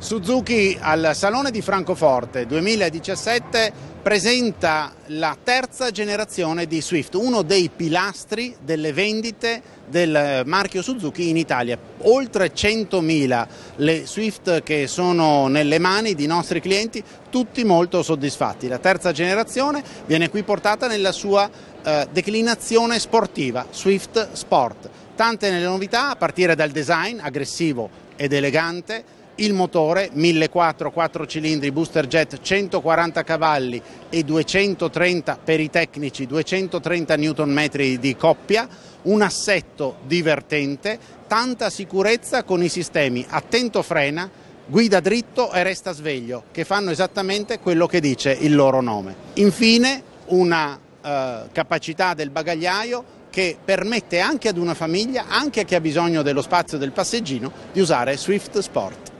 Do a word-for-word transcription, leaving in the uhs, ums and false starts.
Suzuki al Salone di Francoforte duemiladiciassette presenta la terza generazione di Swift, uno dei pilastri delle vendite del marchio Suzuki in Italia. Oltre centomila le Swift che sono nelle mani di nostri clienti, tutti molto soddisfatti. La terza generazione viene qui portata nella sua eh, declinazione sportiva, Swift Sport. Tante nelle novità, a partire dal design aggressivo ed elegante, il motore millequattrocento quattro cilindri booster jet, centoquaranta cavalli e duecentotrenta per i tecnici, duecentotrenta newton metri di coppia, un assetto divertente, tanta sicurezza con i sistemi attento frena, guida dritto e resta sveglio, che fanno esattamente quello che dice il loro nome. Infine una eh, capacità del bagagliaio che permette anche ad una famiglia, anche a chi ha bisogno dello spazio del passeggino, di usare Swift Sport.